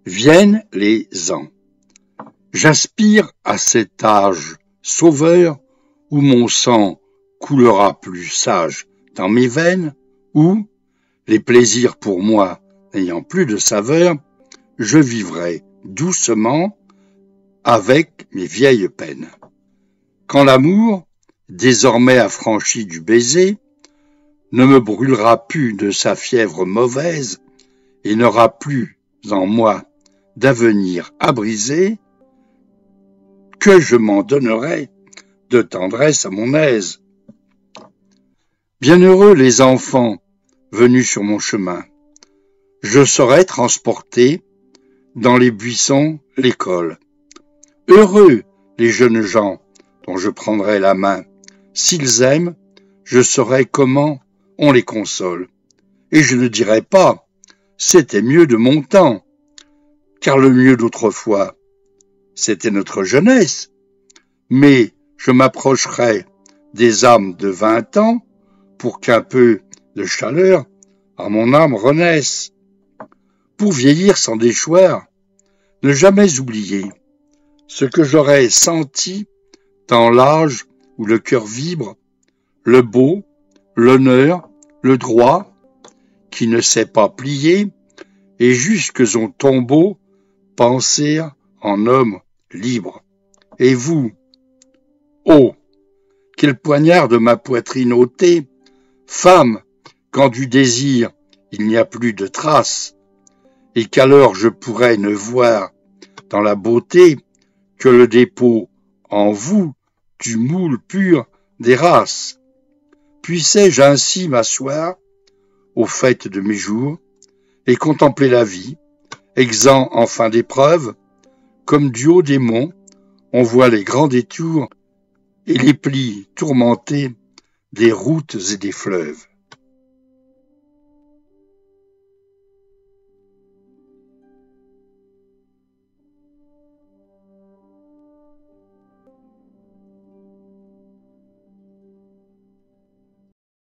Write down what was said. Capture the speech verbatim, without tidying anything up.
Viennent les ans. J'aspire à cet âge sauveur où mon sang coulera plus sage dans mes veines, où, les plaisirs pour moi n'ayant plus de saveur, je vivrai doucement avec mes vieilles peines. Quand l'amour, désormais affranchi du baiser, ne me brûlera plus de sa fièvre mauvaise et n'aura plus en moi d'avenir à briser, que je m'en donnerai de tendresse à mon aise. Bienheureux les enfants venus sur mon chemin, je saurai transporter dans les buissons l'école. Heureux les jeunes gens dont je prendrai la main, s'ils aiment, je saurai comment on les console. Et je ne dirai pas, c'était mieux de mon temps, car le mieux d'autrefois, c'était notre jeunesse. Mais je m'approcherai des âmes de vingt ans pour qu'un peu de chaleur à mon âme renaisse. Pour vieillir sans déchoir, ne jamais oublier ce que j'aurais senti dans l'âge où le cœur vibre, le beau, l'honneur, le droit, qui ne sait pas plier, et jusque son tombeau penser en homme libre. Et vous, oh, quel poignard de ma poitrine ôté, femme, quand du désir il n'y a plus de trace, et qu'alors je pourrais ne voir dans la beauté que le dépôt en vous du moule pur des races. Puissais-je ainsi m'asseoir au fait de mes jours et contempler la vie, exempt en fin d'épreuve, comme du haut des monts, on voit les grands détours et les plis tourmentés des routes et des fleuves.